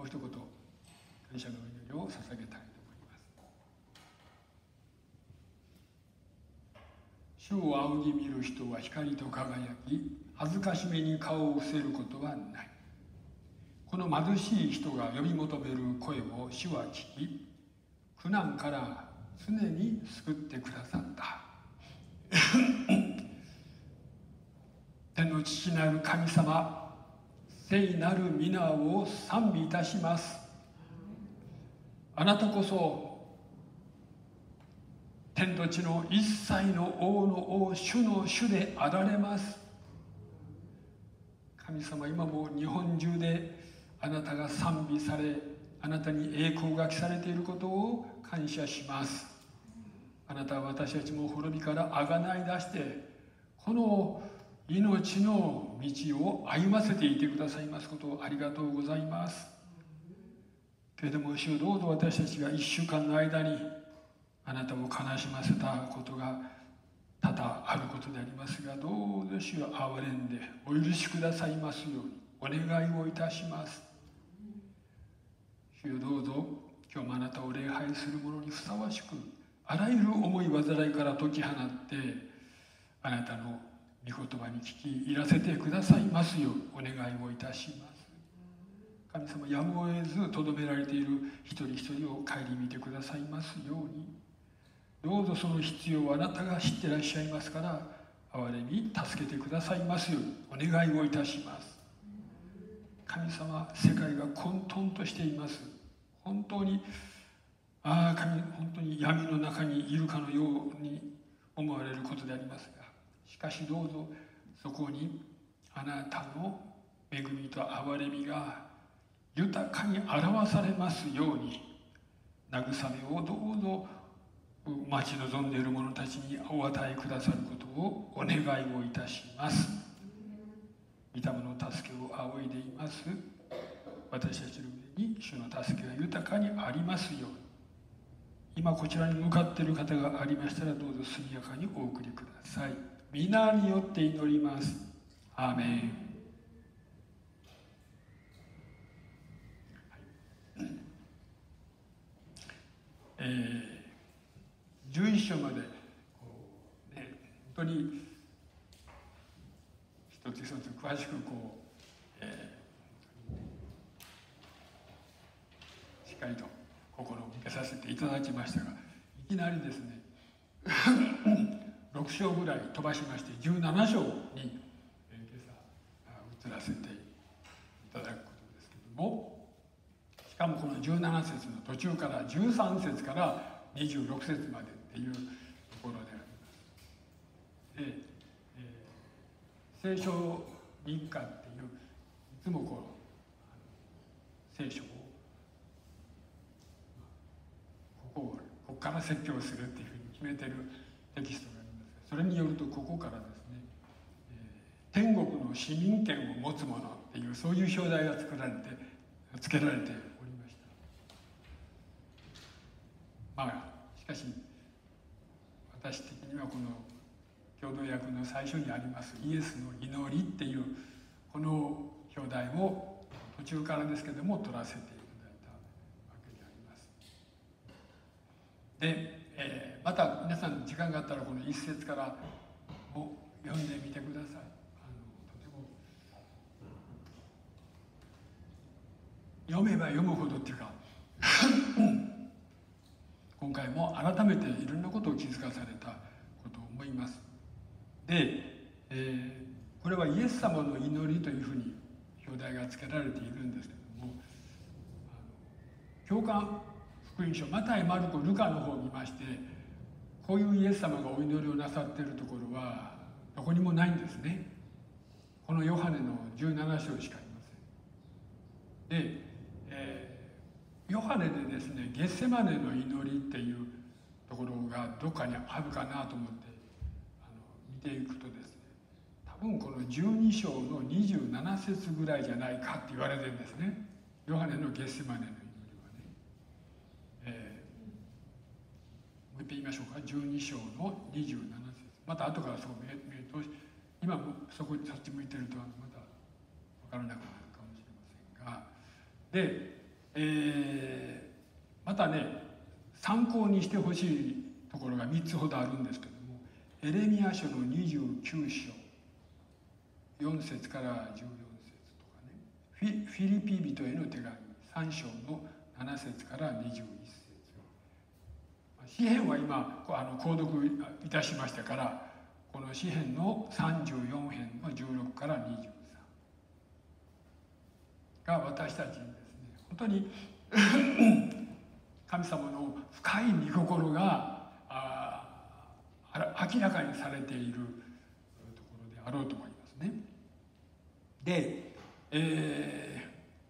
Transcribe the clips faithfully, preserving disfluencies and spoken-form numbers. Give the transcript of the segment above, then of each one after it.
う一言感謝の祈りを捧げたいと思います。主を仰ぎ見る人は光と輝き、恥ずかしめに顔を伏せることはない。この貧しい人が呼び求める声を主は聞き、苦難から常に救ってくださった。天の父なる神様、聖なる皆を賛美いたします。あなたこそ天と地の一切の王の王、主の主であられます。神様、今も日本中であなたが賛美され、あなたに栄光が記されていることを感謝します。あなたは私たちも滅びからあがない出して、この命の道を歩ませていてくださいますことをありがとうございます。けれども主、どうぞ私たちが一週間の間にあなたを悲しませたことが多々あることでありますが、どうぞ主は憐れんでお許しくださいますようにお願いをいたします。主よ、どうぞ今日もあなたを礼拝する者にふさわしく、あらゆる思い煩いから解き放ってあなたの御言葉に聞き入らせてくださいますようお願いをいたします。神様、やむを得ずとどめられている一人一人を顧みてくださいますように、どうぞその必要をあなたが知ってらっしゃいますから、憐れみ助けてくださいますようにお願いをいたします。神様、世界が混沌としています。本当にああ神、本当に闇の中にいるかのように思われることでありますが、しかしどうぞそこにあなたの恵みと憐れみが豊かに表されますように、慰めをどうぞ待ち望んでいる者たちにお与えくださることをお願いをいたします。御霊の助けを仰いでいます私たちの上に主の助けが豊かにありますように、今こちらに向かっている方がありましたら、どうぞ速やかにお送りください。皆によって祈ります。アーメン。はい、えー、じゅういっ章までこう、ね、本当に一つ一つ詳しくこう、えー、しっかりと心を向けさせていただきましたが、いきなりですねろく章ぐらい飛ばしましてじゅうなな章に、えー、今朝移らせていただくことですけども、しかもこのじゅうなな節の途中からじゅうさん節からにじゅうろく節までっていうところであります。で、えー、聖書日課っていう、いつもこう聖書をここここから説教するっていうふうに決めてるテキストがありますが、それによるとここからですね、えー、天国の市民権を持つ者っていう、そういう表題が作られて付けられておりました。まあしかし私的にはこの共同訳の最初にありますイエスの祈りっていうこの表題を途中からですけども取らせていただいたわけであります。で、えー、また皆さん時間があったらこの一節からも読んでみてください。あのとても読めば読むほどっていうか今回も改めていろんなことを気づかされたことを思います。で、えー、これはイエス様の祈りというふうに表題が付けられているんですけども、教会福音書マタイ、マルコ、ルカの方を見まして、こういうイエス様がお祈りをなさっているところはどこにもないんですね。このヨハネのじゅうなな章しかありません。で、えー、ヨハネでですね、ゲッセマネの祈りっていうところがどっかにあるかなと思ってあの見ていくとですね、多分このじゅうに章のにじゅうなな節ぐらいじゃないかって言われてるんですね。ヨハネのゲッセマネの祈りはね、えー、もう一遍言いましょうか。じゅうに章のにじゅうなな節、また後からそう見ると、今もそこそっち向いてるとまた分からなくなるかもしれませんが、で、 えー、またね参考にしてほしいところがみっつほどあるんですけども、エレミヤ書のにじゅうきゅう章よん節からじゅうよん節とかね、フィ、フィリピ人への手紙さん章のなな節からにじゅういち節、詩編は今あの購読いたしましたから、この詩編のさんじゅうよん編のじゅうろくからにじゅうさんが私たちにですね、本当に神様の深い御心がああ明らかにされているところであろうと思いますね。で、え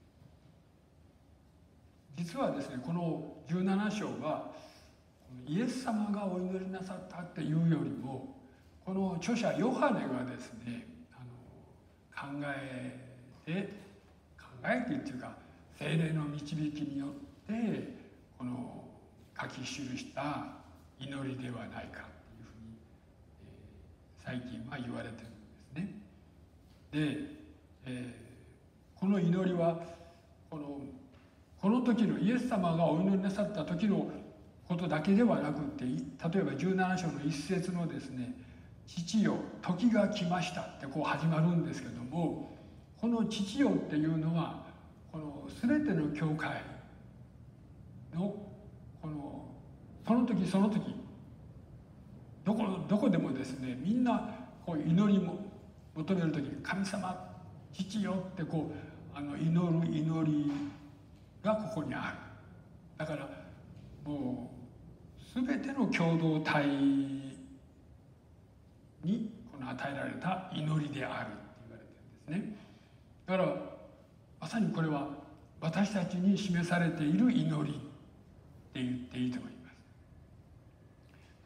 ー、実はですね、このじゅうなな章はイエス様がお祈りなさったっていうよりも、この著者ヨハネがですね、あの考えて考えてっていうか聖霊の導きによってこの書き記した祈りではないかというふうに、えー、最近は言われてるんですね。で、えー、この祈りはこのこの時のイエス様がお祈りなさった時のことだけではなくて、例えばじゅうなな章の一節のですね、父よ時が来ましたってこう始まるんですけども、この父よっていうのはこの全ての教会のこのその時その時どこどこでもですね、みんなこう祈りも求める時に神様父よってこうあの祈る祈りがここにある。だからもう全ての共同体にこの与えられた祈りであるって言われてるんですね。だからまさにこれは私たちに示されている祈りって言っていいと思います。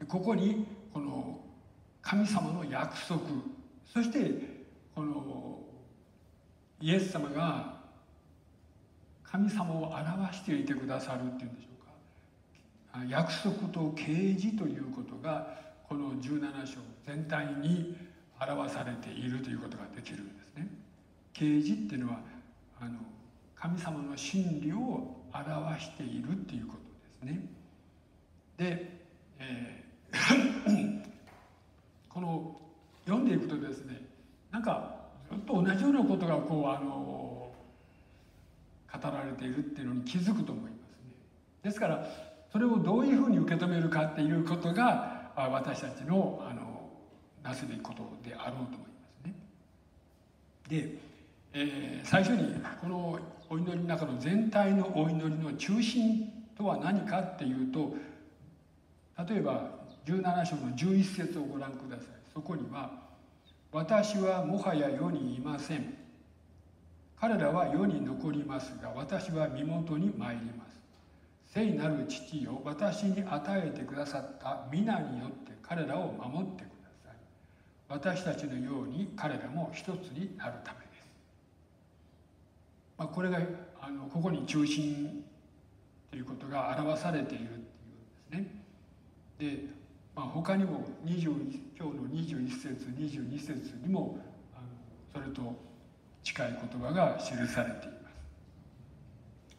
ここにこの神様の約束、そしてこのイエス様が神様を表していてくださるっていうんでしょうか、約束と啓示ということがこのじゅうなな章全体に表されているということができるんですね。啓示っていうのはあの神様の真理を表しているっていうことですね。で、えー、この読んでいくとですね、なんかずっと同じようなことがこうあの語られているっていうのに気づくと思いますね。ですからそれをどういうふうに受け止めるかっていうことが私たちのあのなすべきことであろうと思いますね。で、えー、最初にこのお祈りの中の全体のお祈りの中心とは何かっていうと、例えばじゅうなな章のじゅういち節をご覧ください。そこには「私はもはや世にいません。彼らは世に残りますが、私は身元に参ります。聖なる父よ、私に与えてくださった皆によって彼らを守ってください。私たちのように彼らも一つになるためです。」まあ、これがあのここに中心ということが表されているっていうんですね。で、まあ、他にもにじゅう今日のにじゅういち節にじゅうに節にもあのそれと近い言葉が記されています。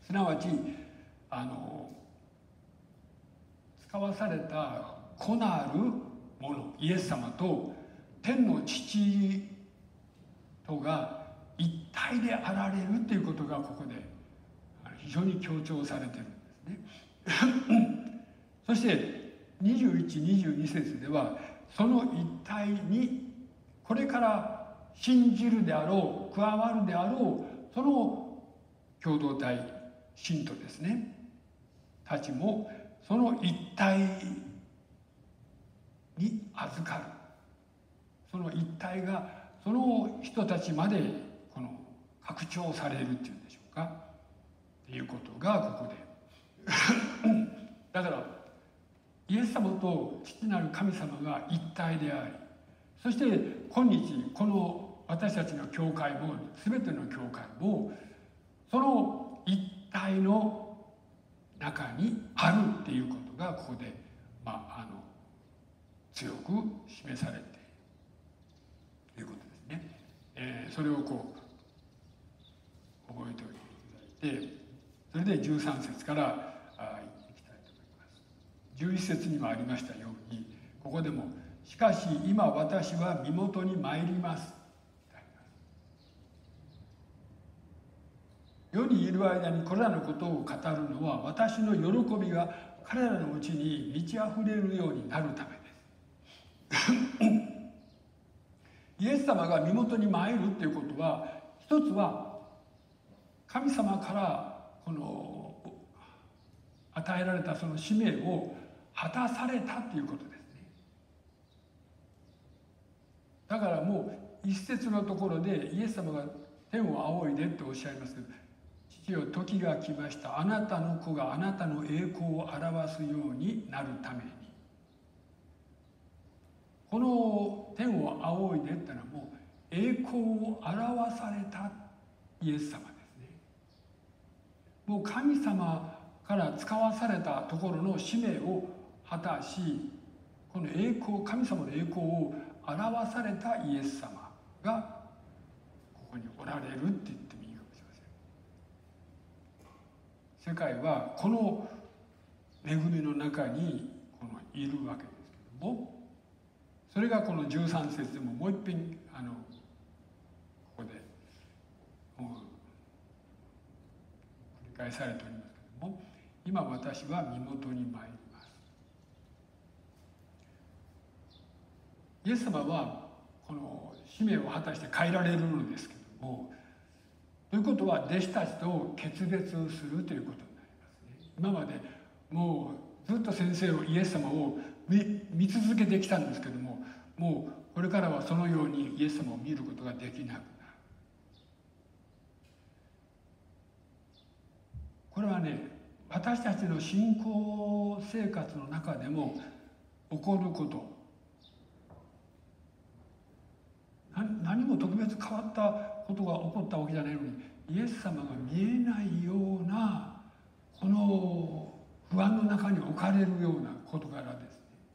すなわちあの使わされた子なるものイエス様と天の父とが一体であられるということがここで非常に強調されているんですね。そしてにじゅういち、にじゅうに節ではその一体にこれから信じるであろう、加わるであろう、その共同体信徒ですねたちもその一体に預かる、その一体がその人たちまでこの拡張されるっていうんでしょうかっていうことがここでだからイエス様と父なる神様が一体であり、そして今日この私たちの教会も全ての教会もその一体の中にあるっていうことがここで、まあ、あの強く示されているということですね。えー、それをこう覚えておいていただいて、 それでじゅうさん節からあいきたいと思います。じゅういち節にもありましたように、ここでも「しかし今私は身元に参ります」。世にいる間にこれらのことを語るのは、私の喜びが彼らのうちに満ち溢れるようになるためです。イエス様が身元に参るっていうことは、一つは神様からこの与えられたその使命を果たされたっていうことですね。だからもう一節のところでイエス様が天を仰いでっておっしゃいます。父よ、時が来ました。あなたの子があなたの栄光を表すようになるために。この天を仰いでってのはもう栄光を表されたイエス様ですね。もう神様から使わされたところの使命を果たし、この栄光、神様の栄光を表されたイエス様がここにおられるって言ってもいいかもしれません。世界はこの恵みの中にこのいるわけですけども、それがこのじゅうさん節でももう一遍あのここでもう繰り返されておりますけども、今私は身元に参ります。イエス様はこの使命を果たして帰られるのですけども、ということは弟子たちと決別するということになりますね。今までもうずっと先生をイエス様を 見, 見続けてきたんですけども、もうこれからはそのようにイエス様を見ることができなくなる。これはね、私たちの信仰生活の中でも起こること、何も特別変わったことが起こったわけじゃないのに、イエス様が見えないようなこの不安の中に置かれるような事柄ですね。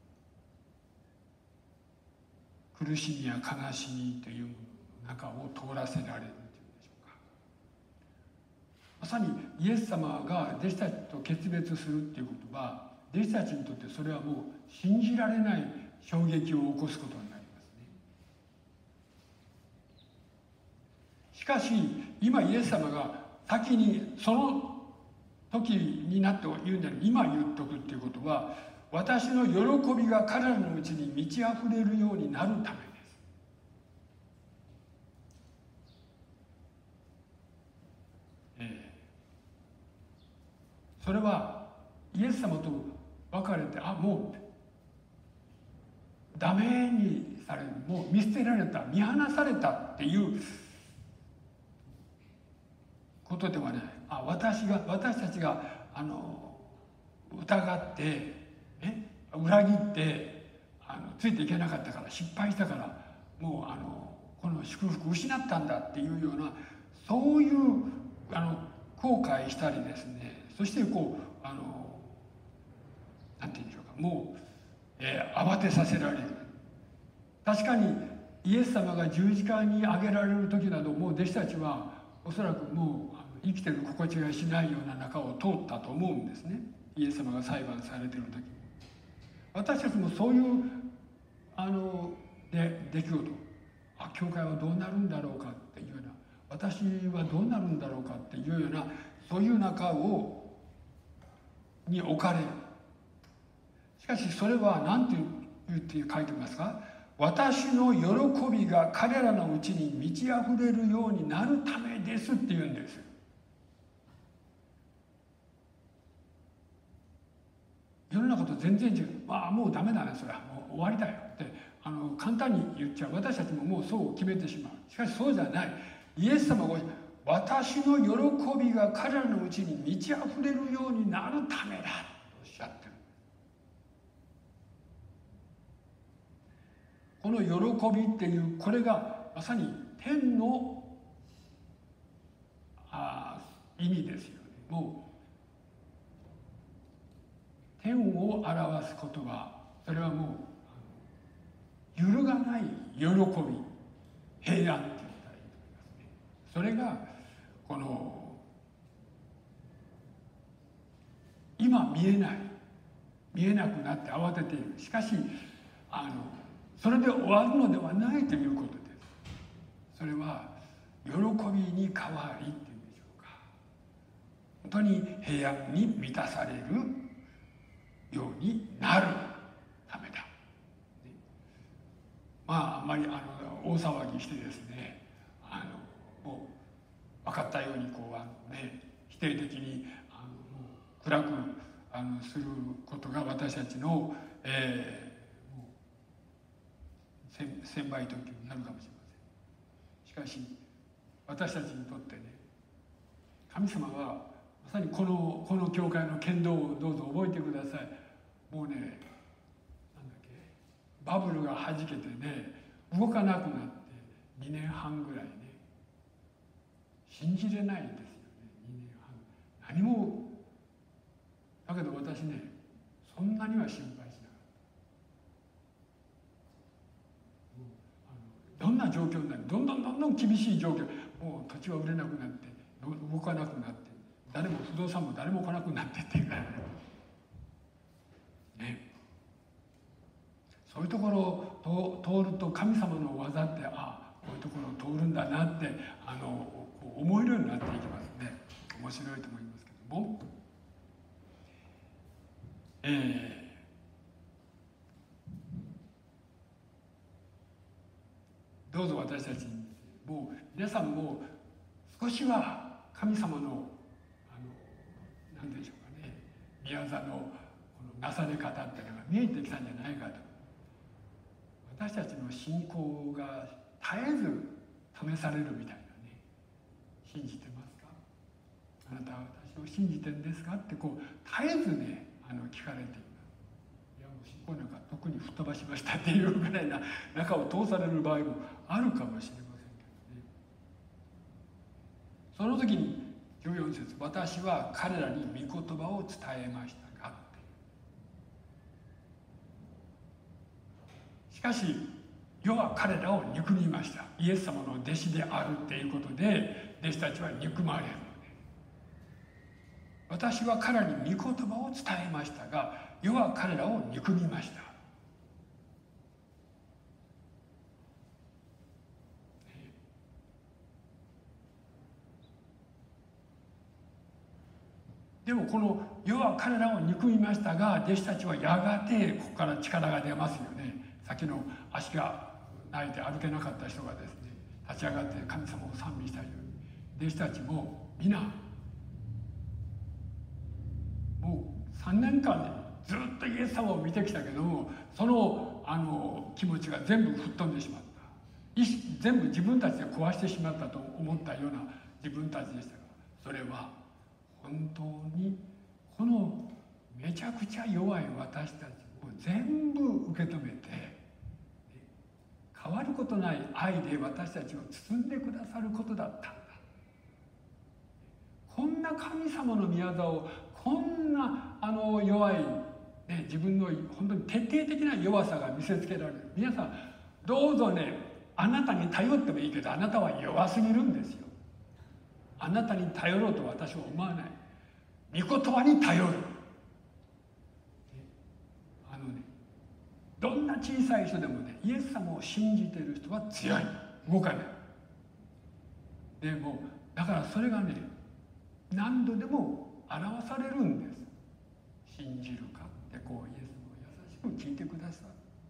苦しみや悲しみというものの中を通らせられるというんでしょうか。まさにイエス様が弟子たちと決別するっていうことは、弟子たちにとってそれはもう信じられない衝撃を起こすことになりますね。しかし今イエス様が先にその時になって言うんじゃない、今言っとくっていうことは、私の喜びが彼らのうちに満ち溢れるようになるためです。えー、それはイエス様と別れて、あ、もうダメにされる、もう見捨てられた、見放されたっていうことではない。あ、私が私たちがあの疑ってえ裏切ってあのついていけなかったから、失敗したから、もうあのこの祝福を失ったんだっていうような、そういうあの後悔したりですね、そしてこうあのなんて言うんでしょうか、もう、えー、慌てさせられる。確かにイエス様が十字架に上げられる時など、もう弟子たちはおそらくもう生きてる心地がしないような中を通ったと思うんですね。イエス様が裁判されている時、私たちもそういうあので出来事、あ、教会はどうなるんだろうかっていうような、私はどうなるんだろうかっていうような、そういう中をに置かれる。しかしそれは何て言って書いてますか？私の喜びが彼らのうちに満ち溢れるようになるためですって言うんです。世の中と全然違う。ああ、もうダメだね、それはもう終わりだよってあの簡単に言っちゃう。私たちももうそう決めてしまう。しかしそうじゃない。イエス様が私の喜びが彼らのうちに満ち溢れるようになるためだとおっしゃってる。この喜びっていう、これがまさに天のあ意味ですよね。もう天を表す言葉、それはもう揺るがない喜び、平安って言ったらいいと思いますね。それがこの今見えない、見えなくなって慌てている。しかしあのそれで終わるのではないということです。それは喜びに変わりっていうんでしょうか。本当に平安に満たされるようになるためだ。まああんまりあの大騒ぎしてですね、あのもう分かったようにこうあの、ね、否定的にあの暗くあのすることが私たちの、えー専売特許になるかもしれません。しかし私たちにとってね、神様はまさにこのこの教会の剣道をどうぞ覚えてください。もうね、なんだっけ、バブルがはじけてね、動かなくなってにねんはんぐらいね、信じれないんですよね。にねんはん何も。だけど私ね、そんなには心配しなかった。どんな状況になる、どんどんどんどん厳しい状況、もう土地は売れなくなって動かなくなって、誰も不動産も誰も来なくなってっていうかね、そういうところを通ると神様の技って、ああこういうところを通るんだなってあの思えるようになっていきますね。面白いと思いますけども、えーどうぞ私たちに、もう皆さんも少しは神様のあの何でしょうかね、宮座のこのなされ方っていうのが見えてきたんじゃないかと。私たちの信仰が絶えず試されるみたいなね。信じてますか、あなたは私を信じてるんですかってこう絶えずねあの聞かれています。いやもう信仰なんか特に吹っ飛ばしましたっていうぐらいな中を通される場合もあるかもしれませんけどね。その時にじゅうよん節、私は彼らに御言葉を伝えましたがって。しかし世は彼らを憎みました。イエス様の弟子であるっていうことで弟子たちは憎まれるので、私は彼らに御言葉を伝えましたが世は彼らを憎みました。でもこの世は彼らを憎みましたが、弟子たちはやがてここから力が出ますよね。先の足がないで歩けなかった人がですね、立ち上がって神様を賛美したように、弟子たちも皆もうさんねんかんでずっとイエス様を見てきたけども、そのあの気持ちが全部吹っ飛んでしまった。意識全部自分たちで壊してしまったと思ったような自分たちでしたが、それは本当にこのめちゃくちゃ弱い私たちを全部受け止めて、変わることない愛で私たちを包んでくださることだったんだ。こんな神様の御業をこんなあの弱い、ね、自分の本当に徹底的な弱さが見せつけられる。皆さんどうぞね、あなたに頼ってもいいけどあなたは弱すぎるんですよ。あなたに頼ろうと私は思わない。御言葉に頼る。あのね、どんな小さい人でもね、イエス様を信じている人は強い、動かない。でもだからそれがね、何度でも表されるんです。信じるかってこうイエス様を優しく聞いてくださ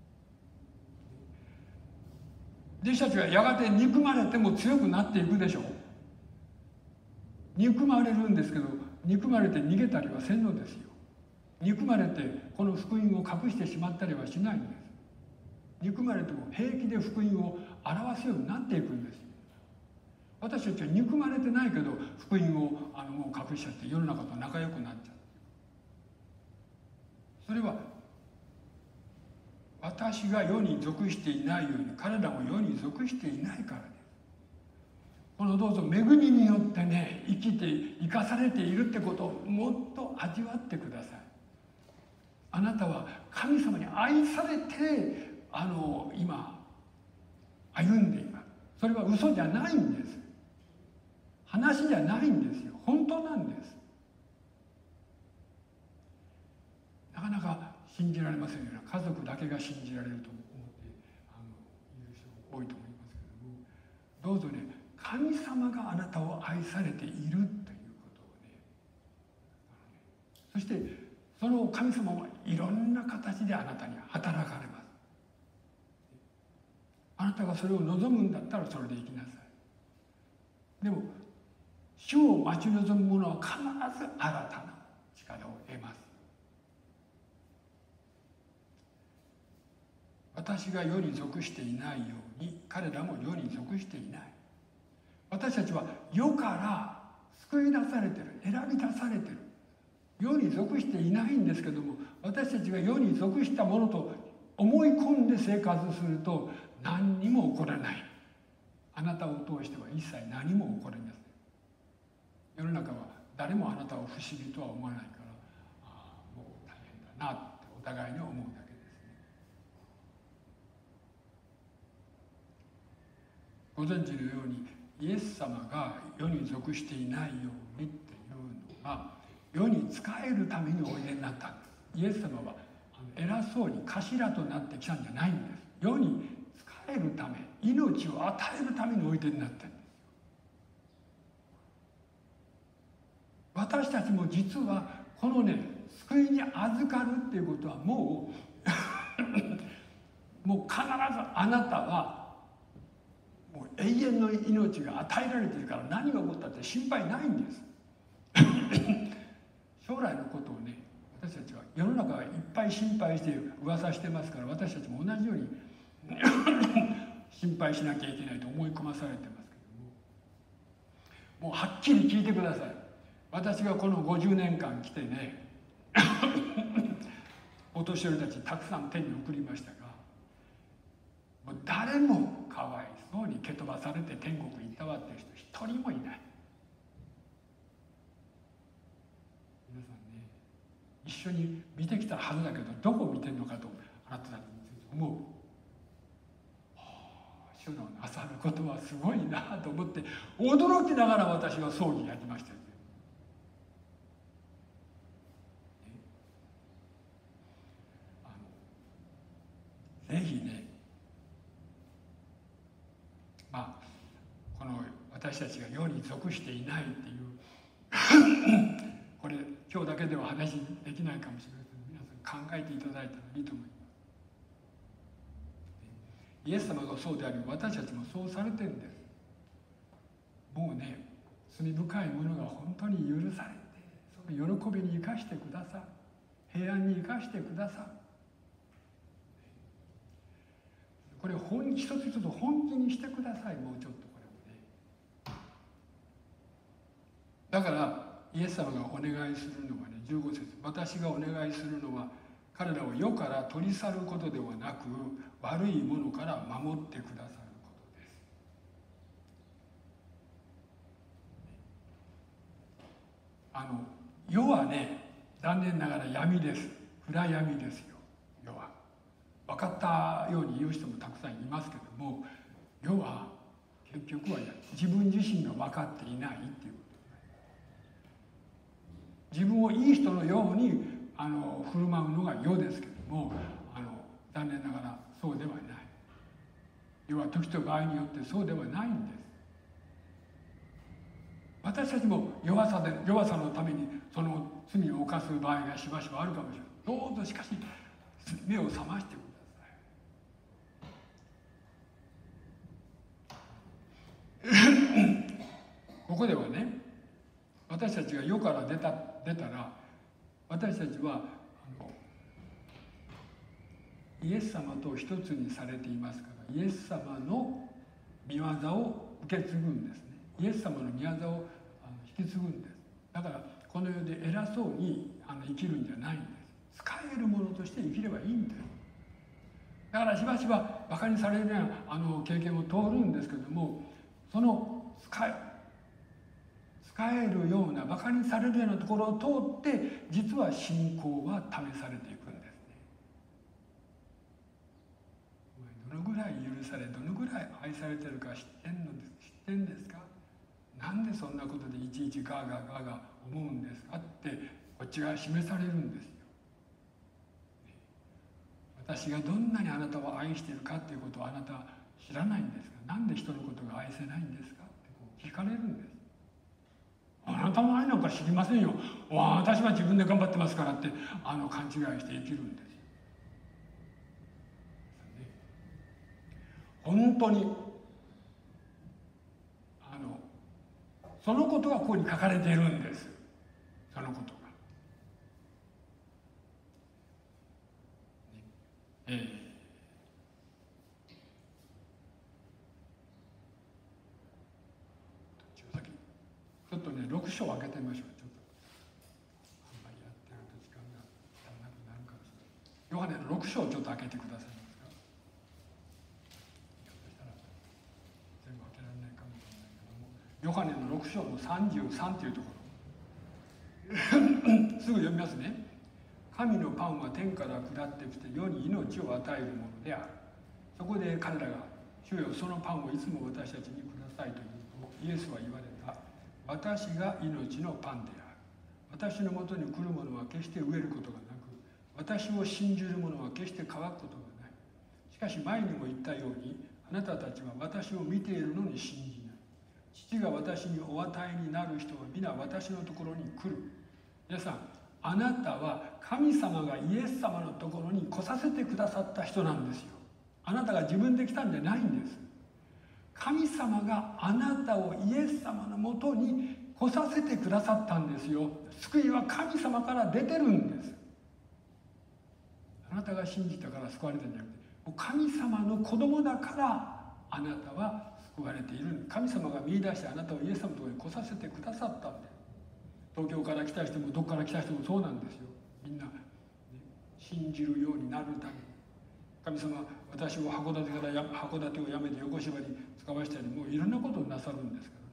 い。弟子たちはやがて憎まれても強くなっていくでしょう。憎まれるんですけど、憎まれて逃げたりはせんのですよ。憎まれてこの福音を隠してしまったりはしないんです。憎まれても平気で福音を表すようになっていくんですよ。私たちは憎まれてないけど福音をあのもう隠しちゃって世の中と仲良くなっちゃう。それは私が世に属していないように彼らも世に属していないからです。このどうぞ恵みによってね、生きて生かされているってことをもっと味わってください。あなたは神様に愛されてあの今歩んでいます。それは嘘じゃないんです。話じゃないんですよ。本当なんです。 信じられませんよね。家族だけが信じられると思ってあのいる人も多いと思いますけども、どうぞね、神様があなたを愛されているということをね、そしてその神様はいろんな形であなたに働かれます。あなたがそれを望むんだったらそれで生きなさい。でも主を待ち望む者は必ず新たな力を得ます。私が世に属していないように彼らも世に属していない。私たちは世から救い出されてる、選び出されてる。世に属していないんですけども、私たちが世に属したものと思い込んで生活すると何にも起こらない。あなたを通しては一切何も起こりません。世の中は誰もあなたを不思議とは思わないから、ああもう大変だなってお互いに思うだけですね。ご存知のようにイエス様が世に属していないようにっていうのが世に仕えるためにおいでになったんです。イエス様は偉そうに頭となってきたんじゃないんです。世に仕えるため、命を与えるためにおいでになってるんです。私たちも実はこのね、救いに預かるっていうことはもうもう必ずあなたはもう永遠の命が与えられているから何が起こったって心配ないんです将来のことをね、私たちは世の中はいっぱい心配して噂してますから、私たちも同じように心配しなきゃいけないと思い込まされてますけども、もうはっきり聞いてください。私がこのごじゅうねんかん来てねお年寄りたちたくさん天に送りましたが、もう誰もかわいそうに蹴飛ばされて天国に行ったわっていう人一人もいない。皆さんね、一緒に見てきたはずだけどどこを見てるのかとあなたたちに思う。主のなさることはすごいなと思って驚きながら私は葬儀やりましたよ。ぜひね、まあこの私たちが世に属していないっていうこれ今日だけでは話できないかもしれません。皆さん考えていただいたらいいと思います。イエス様がそうであり私たちもそうされてるんです。もうね、罪深いものが本当に許されて、その喜びに生かしてください。平安に生かしてください。これを本一つ一つ本気にしてください。もうちょっとこれをね。だからイエス様がお願いするのはね、じゅうご節、私がお願いするのは彼らを世から取り去ることではなく悪いものから守ってくださることです。あの世はね、残念ながら闇です。暗闇ですよ、世は。分かったように言う人もたくさんいますけども、世は結局は自分自身が分かっていないっていうこと。自分をいい人のようにあの振る舞うのが世ですけども、あの残念ながらそうではない。世は時と場合によってそうではないんです。私たちも弱さで弱さのためにその罪を犯す場合がしばしばあるかもしれない。どうぞしかし目を覚ましてくださいここではね、私たちが世から出た出たら私たちはあのイエス様と一つにされていますから、イエス様の御業を受け継ぐんですね。イエス様の御業をあの引き継ぐんです。だからこの世で偉そうにあの生きるんじゃないんです。使えるものとして生きればいいんです。だからしばしばバカにされるようなあの経験を通るんですけども、その使え使えるようなバカにされるようなところを通って実は信仰は試されていくんですね。どのぐらい許され、どのぐらい愛されてるか知ってんのです知ってんですか。なんでそんなことでいちいちガーガーガーガー思うんですかってこっちが示されるんですよ。 私がどんなにあなたを愛しているかっていうことをあなたは知らないんですが、なんで人のことが愛せないんですかってこう聞かれるんです。あなたの愛なんか知りませんよ。わ私は自分で頑張ってますからってあの勘違いして生きるんです。本当にあのそのことがここに書かれているんです。そのことが。えーちょっとね、ろく章開けてみましょう。ちょっとあんまりやってると時間が足らなくなるかもしれない。ヨハネのろく章をちょっと開けてくださいますか。ひょっとしたら全部開けられないかもしれないけども、ヨハネのろく章のさんじゅうさんというところすぐ読みますね。神のパンは天から下ってきて世に命を与えるものである。そこで彼らが主よそのパンをいつも私たちにくださいと言うとイエスは言われた。私が命のパンである。私のもとに来るものは決して飢えることがなく、私を信じる者は決して乾くことがない。しかし前にも言ったように、あなたたちは私を見ているのに信じない。父が私にお与えになる人は皆私のところに来る。皆さん、あなたは神様がイエス様のところに来させてくださった人なんですよ。あなたが自分で来たんじゃないんです。神様があなたをイエス様のもとに来させてくださったんですよ。救いは神様から出てるんです。あなたが信じたから救われたんじゃなくて、神様の子供だからあなたは救われている。神様が見出してあなたをイエス様のところに来させてくださったんです。東京から来た人もどこから来た人もそうなんですよ。みんな、ね、信じるようになるために。神様は私を函館からや函館を辞めて横芝に使わしたり、もういろんなことをなさるんですからね。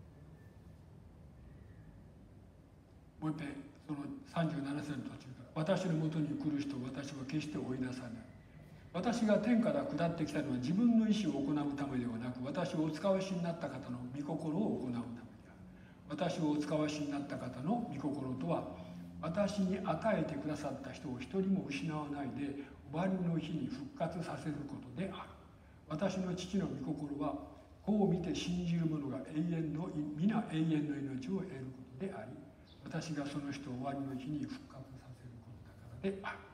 もう一遍そのさんじゅうなな節の途中から、私のもとに来る人を私は決して追い出さない。私が天から下ってきたのは自分の意思を行うためではなく、私をお使わしになった方の御心を行うためである。私をお使わしになった方の御心とは、私に与えてくださった人を一人も失わないで終わりの日に復活させることである。私の父の御心はこう見て信じる者が永遠の皆永遠の命を得ることであり、私がその人を終わりの日に復活させることだからである。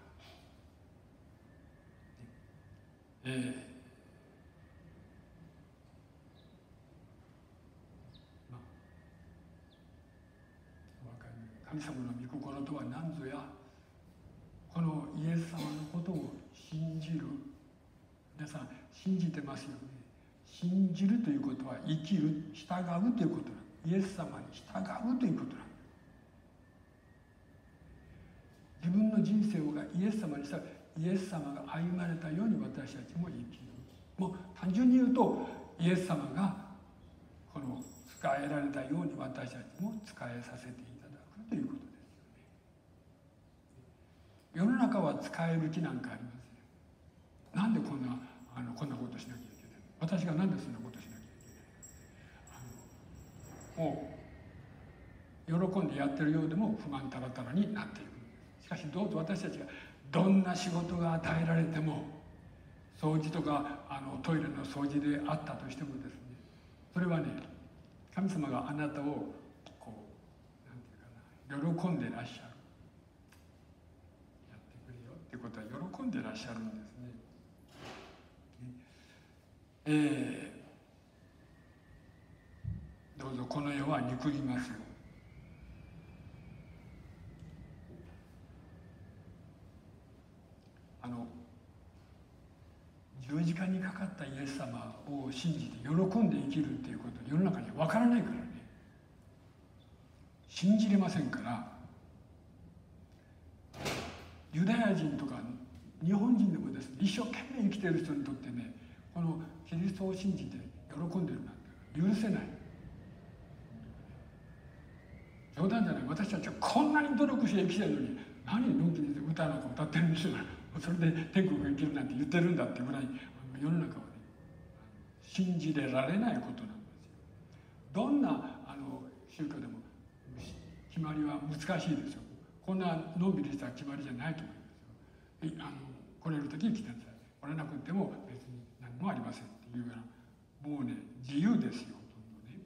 えーまあ、お分かり、神様の御心とは何ぞや、このイエス様のことを信じる。皆さん信じてますよね。信じるということは生きる、従うということなんです。イエス様に従うということなんです。自分の人生がイエス様にしたら、イエス様が歩まれたように私たちも生きる。もう単純に言うと、イエス様がこの使えられたように私たちも使えさせていただくということですよね。世の中は使える気なんかありません。なんでこんなあのこんなことしなきゃいけない。私がなんでそんなことしなきゃいけない。もう喜んでやってるようでも不満たらたらになっている。しかしどうぞ私たちがどんな仕事が与えられても、掃除とかあのトイレの掃除であったとしてもですね、それはね、神様があなたをこうなんていうかな、喜んでらっしゃる。やってくれよっていうことは喜んでらっしゃるんですね。えー、どうぞこの世は憎みますよ。あの十字架にかかったイエス様を信じて喜んで生きるっていうこと世の中には分からないからね、信じれませんから。ユダヤ人とか日本人でもですね、一生懸命生きている人にとってね、このキリストを信じて喜んでるなんて許せない。冗談じゃない。私たちはこんなに努力して生きてるのに、何のんきに歌なんか歌ってるんでしょうか。それで天国が生きるなんて言ってるんだっていうぐらい、世の中はね、信じれられないことなんですよ。どんなあの宗教でも決まりは難しいですよ。こんなのんびりした決まりじゃないと思いますよ。あの来れる時に来てください。来れなくても別に何もありませんっていうような、もうね自由ですよ、ほとんどね。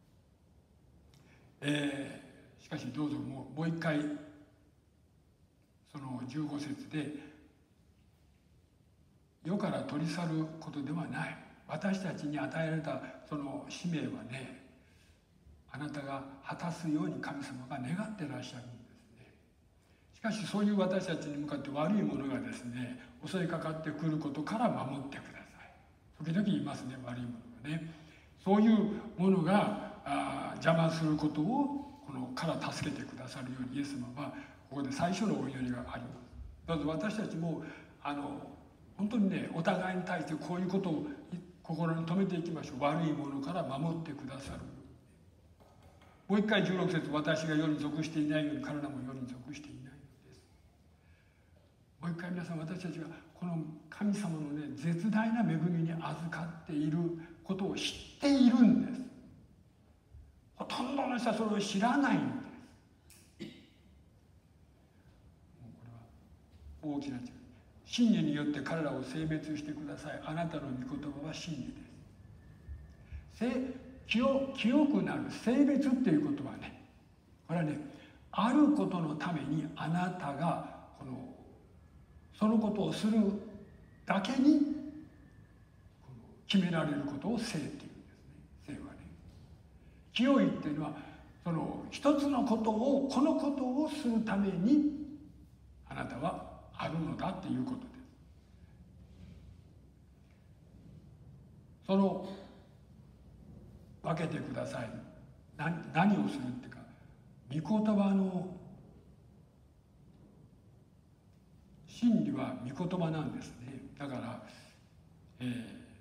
えー、しかしどうぞもうもう一回そのじゅうご節で、世から取り去ることではない。私たちに与えられたその使命はね、あなたが果たすように神様が願ってらっしゃるんですね。しかしそういう私たちに向かって悪いものがですね、襲いかかってくることから守ってください。時々言いますね、悪いものがね。そういうものがあ邪魔することをこのから助けてくださるように、イエス様はここで最初のお祈りがあります。どうぞ私たちもあの本当にね、お互いに対してこういうことを心に留めていきましょう。悪いものから守ってくださる。もう一回じゅうろく節、私が世に属していないように彼らも世に属していないのです。もう一回皆さん、私たちがこの神様のね、絶大な恵みに預かっていることを知っているんです。ほとんどの人はそれを知らないんです。もうこれは大きな違い。真理によって彼らを性別してください。あなたの御言葉は真理です。清, 清くなる性別っていうことはね、これはね、あることのためにあなたがこのそのことをするだけに決められることを性っていうんですね。性はね、清いっていうのはその一つのことをこのことをするためにあなたはあるのだっていうことです。その分けてください。何, 何をするっていうか、御言葉の真理は御言葉なんですね。だから、えー、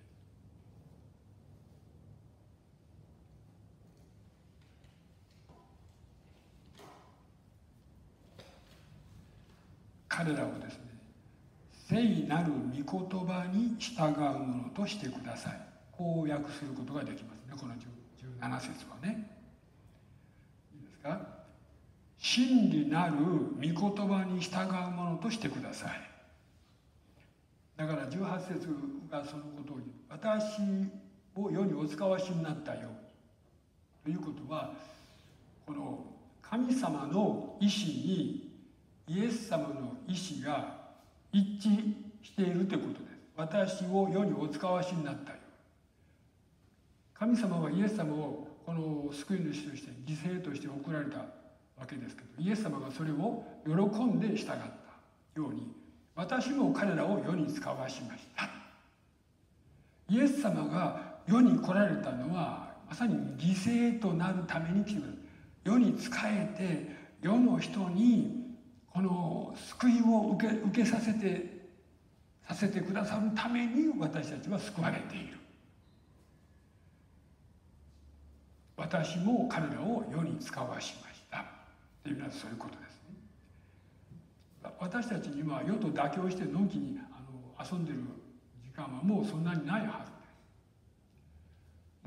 彼らをですね、聖なる御言葉に従うものとしてください。こう訳することができますね、このじゅうなな節はね。いいですか。真理なる御言葉に従うものとしてください。だからじゅうはち節がそのことを言う。私を世にお使わしになったよということは、この神様の意志にイエス様の意志が一致しているということです。私を世にお使わしになったよ。神様はイエス様をこの救い主として犠牲として送られたわけですけど、イエス様がそれを喜んで従ったように、私も彼らを世に使わしました。イエス様が世に来られたのはまさに犠牲となるために来てくれる。世に仕えて世の人にこの救いを受け、受けさせてさせてくださるために私たちは救われている。私も彼らを世に使わしましたっていうのはそういうことですね。私たちには世と妥協してのんきにあの遊んでる時間はもうそんなにないはずです。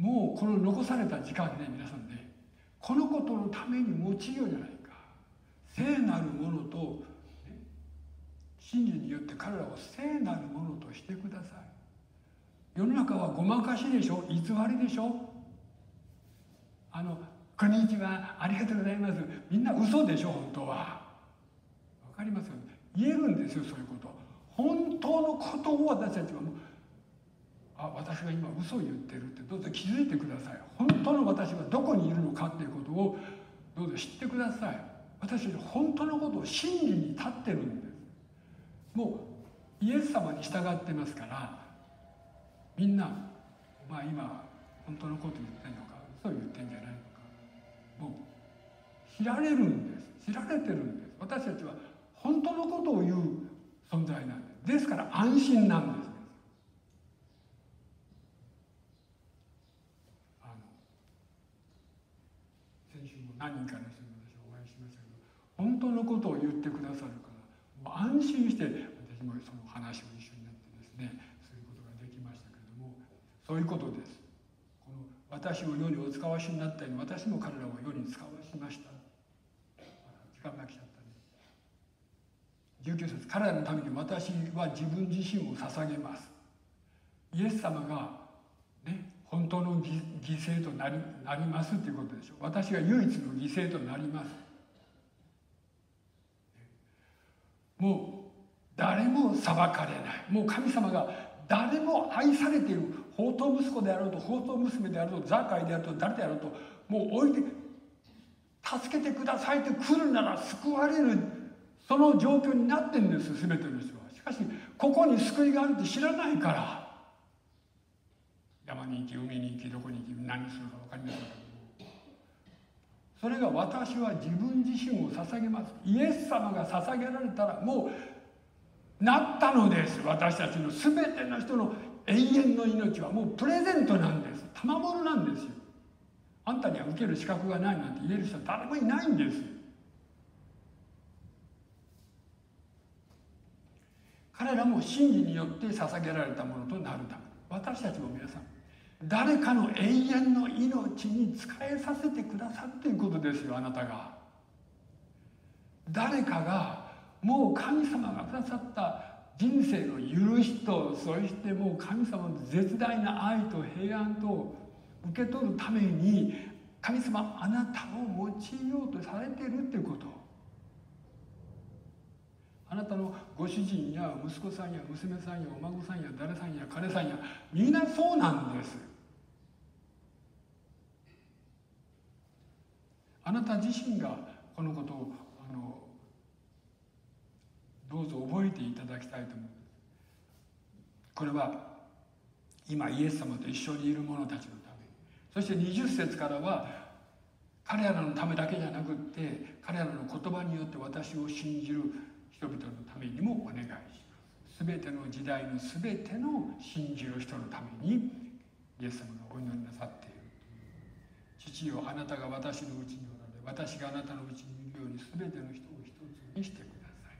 もうこの残された時間ね、皆さんね、このことのために用いようじゃないか。聖なるものと、ね、真理によって彼らを聖なるものとしてください。世の中はごまかしでしょ、偽りでしょ。あのこんにちは、ありがとうございます、みんな嘘でしょ、本当は。わかりますよね。言えるんですよ、そういうこと。本当のことを私たちはもう、あ、私が今嘘を言ってるってどうぞ気づいてください。本当の私がどこにいるのかっていうことをどうぞ知ってください。私たち本当のことを真理に立ってるんです。もうイエス様に従ってますから、みんなまあ今本当のこと言ってんのか、嘘を言ってんじゃないのか、もう知られるんです。知られてるんです。私たちは本当のことを言う存在なんです。ですから安心なんです。あの先週も何人かの人に私はお会いしましたけど、本当のことを言ってくださるから、もう安心して私もその話を一緒になってですね、そういうことができましたけれども、そういうことです。この私を世にお使わしになったように、私も彼らを世に使わしました。時間が来ちゃったね。 じゅうきゅう節、彼らのために私は自分自身を捧げます。イエス様が、ね、本当の犠牲となり、なりますということでしょう。私が唯一の犠牲となります。もう誰も裁かれない。もう神様が誰も愛されている、放蕩息子であろうと放蕩娘であろうとザーカイであろうと誰であろうと、もう置いて助けてくださいって来るなら救われる、その状況になってるんです、全ての人は。しかしここに救いがあるって知らないから、山に行き海に行きどこに行き何するか分かりませんけど、それが私は自分自身を捧げます。イエス様が捧げられたらもうなったのです。私たちの全ての人の永遠の命はもうプレゼントなんです。賜物なんですよ。あんたには受ける資格がないなんて言える人は誰もいないんですよ。彼らも真理によって捧げられたものとなるため、私たちも皆さん誰かの永遠の命に仕えさせてくださっていることですよ。あなたが誰かがもう神様がくださった人生の許しと、そしてもう神様の絶大な愛と平安と受け取るために神様あなたを用いようとされているっていうこと。あなたのご主人や息子さんや娘さんやお孫さんや誰さんや彼さんやみんなそうなんです。あなた自身がこのことをあのどうぞ覚えていただきたいと思います。これは今イエス様と一緒にいる者たちのため、そしてにじゅっ節からは彼らのためだけじゃなくって彼らの言葉によって私を信じる人々のためにもお願いします。全ての時代の全ての信じる人のためにイエス様がお祈りなさっている。父よ、あなたが私のうちにおられ、私があなたのうちにいるように全ての人を一つにしてください。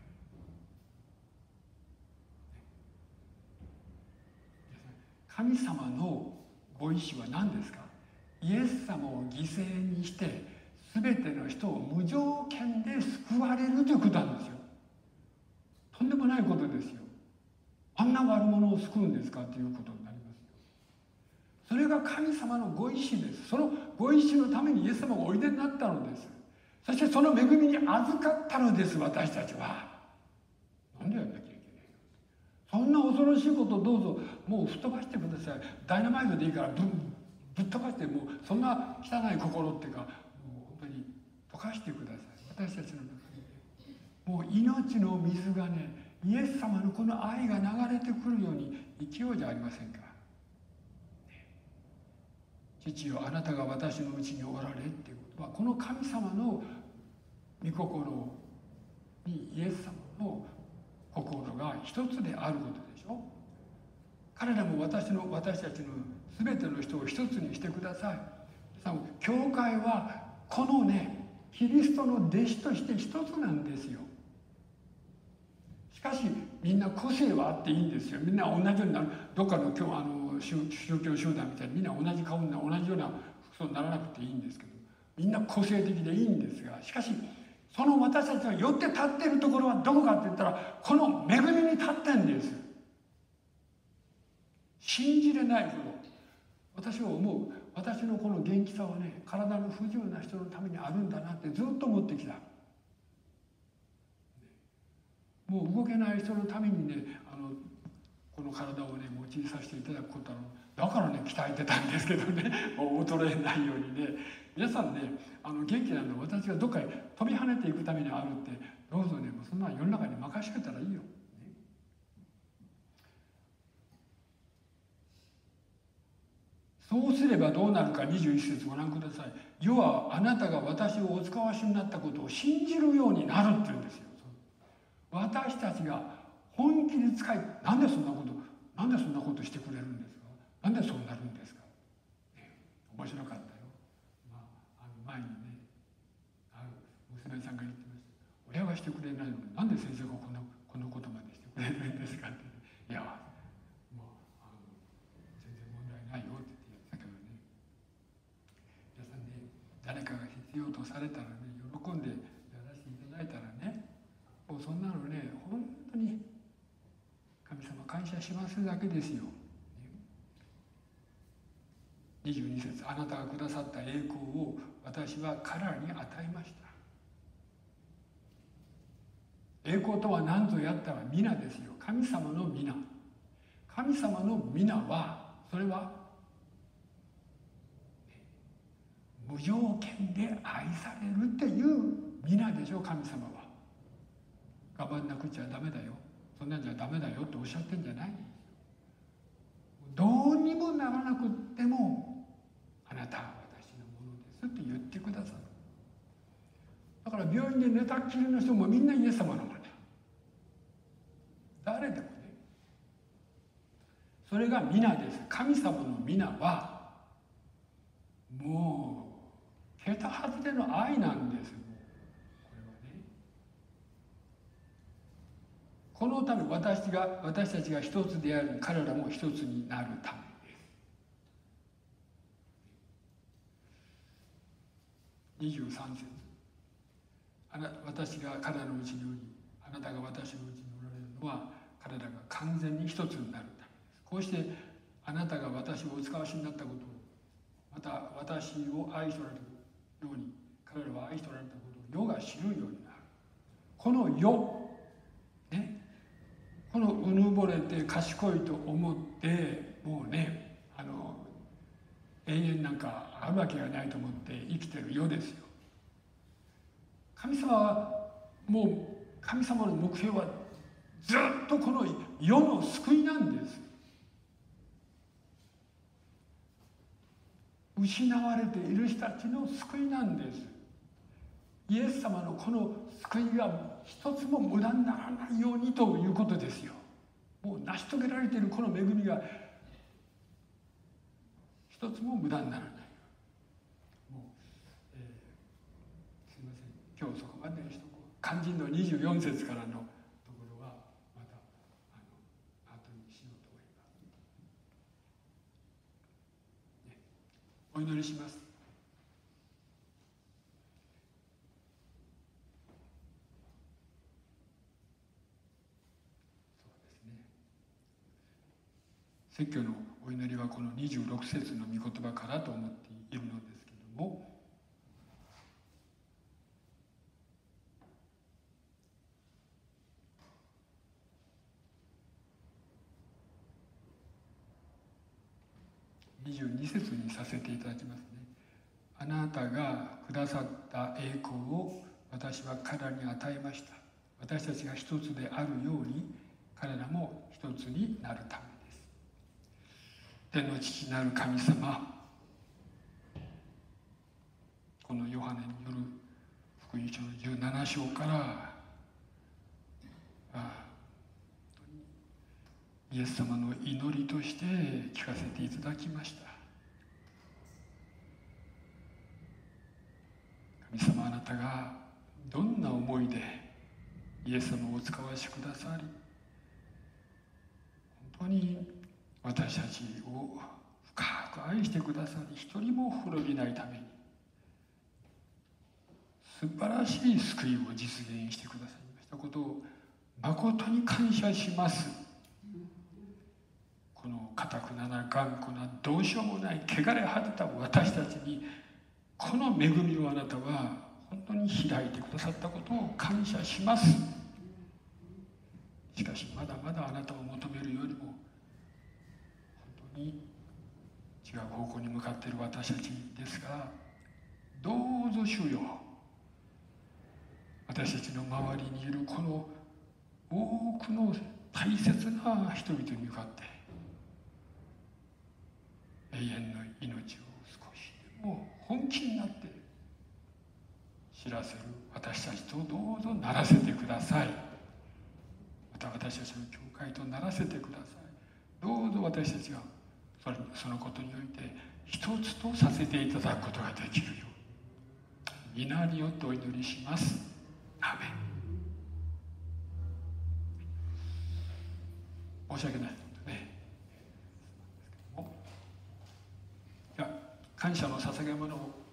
神様のご意志は何ですか？イエス様を犠牲にして全ての人を無条件で救われるということなんですよ。とんでもないことですよ。あんな悪者を救うんですかということになりますよ。それが神様のご意志です。そのご意志のためにイエス様がおいでになったのです。そしてその恵みに預かったのです。私たちはなんでやんなきゃいけないの？そんな恐ろしいことをどうぞもう吹っ飛ばしてください。ダイナマイトでいいからぶぶっ飛ばして、もうそんな汚い心っていうかもう本当に溶かしてください。私たちの中にもう命の水がね、イエス様のこの愛が流れてくるように勢いじゃありませんか。父よ、あなたが私のうちにおられっていうことは、この神様の御心にイエス様の心が一つであることでしょ。彼らも私の私たちの全ての人を一つにしてください。教会はこのね、キリストの弟子として一つなんですよ。しかしみんな個性はあっていいんですよ。みんな同じようになる。どっかの今日あの宗教集団みたいにみんな同じ顔にな同じような服装にならなくていいんですけど、みんな個性的でいいんですが、しかしその私たちがよって立っているところはどこかって言ったら、この恵みに立ってんです。信じれないほど私は思う。私のこの元気さはね、体の不自由な人のためにあるんだなってずっと思ってきた。もう動けない人のためにね、あのこの体をね用いさせていただくことだからね鍛えてたんですけどね、もう衰えないようにね。皆さんね、あの元気なの私がどっかに飛び跳ねていくためにあるって、どうぞね、もうそんな世の中に任せてたらいいよ。そうすればどうなるか、にじゅういち節ご覧ください。世はあなたが私をお使わしになったことを信じるようになるって言うんですよ。私たちが本気で使い、なんでそんなこと、なんでそんなことしてくれるんですか？なんでそうなるんですか？ね、面白かったよ。まあ、あの前にね、ある娘さんが言ってました。親はしてくれないのに、なんで先生がこんな、こんなことまでしてくれるんですかって。いや、もうあの全然問題ないよって言ってやったけどね。皆さんね、誰かが必要とされたらね、喜んでやらせていただいたらね、もうそんなのね、本感謝しますだけですよ。にじゅうに節、あなたがくださった栄光を私は彼らに与えました。栄光とは何ぞやったら皆ですよ。神様の皆。神様の皆は、それは無条件で愛されるっていう皆でしょ。神様は頑張んなくちゃダメだよ、そんなんじゃダメだよっておっしゃってんじゃない。どうにもならなくってもあなたは私のものですって言ってくださる。だから病院で寝たっきりの人もみんなイエス様のものだ。誰でもね。それが皆です。神様の皆はもう桁外れの愛なんです。このため私が私たちが一つである彼らも一つになるためです。にじゅうさん節、あな私が彼らのうちにおり、あなたが私のうちにおられるのは彼らが完全に一つになるためです。こうしてあなたが私をお使わしになったことを、また私を愛しておられるように彼らは愛しておられたことを世が知るようになる。この世ね、このうぬぼれて賢いと思ってもうね、あの永遠なんかあるわけがないと思って生きてる世ですよ。神様はもう神様の目標はずっとこの世の救いなんです。失われている人たちの救いなんです。イエス様のこの救いが一つも無駄にならないようにということですよ。もう成し遂げられているこの恵みが一つも無駄にならない。もう、えー、すいません、今日そこまでにしとこう。肝心のにじゅうよん節からのところはまたあの後にしようと思います、ね、お祈りします。説教のお祈りはこのにじゅうろく節の御言葉からと思っているのですけども、にじゅうに節にさせていただきますね。あなたがくださった栄光を私は彼らに与えました。私たちが一つであるように彼らも一つになるため。天の父なる神様、このヨハネによる福音書のじゅうなな章からあイエス様の祈りとして聞かせていただきました。神様、あなたがどんな思いでイエス様をお使わしくださり、本当に私たちを深く愛してくださり、一人も滅びないために素晴らしい救いを実現してくださいましたことを誠に感謝します。この固くなな頑固などうしようもない汚れ果てた私たちにこの恵みをあなたは本当に開いてくださったことを感謝します。しかしまだまだあなたを求めるよりもに違う方向に向かっている私たちですが、どうぞ主よ、私たちの周りにいるこの多くの大切な人々に向かって永遠の命を少しでも本気になって知らせる私たちとどうぞならせてください。また私たちの教会とならせてください。どうぞ私たちがそれそのことにおいて一つとさせていただくことができるよう皆によってお祈りします。アーメン。申し訳ないのでね、じゃあ感謝の捧げ物を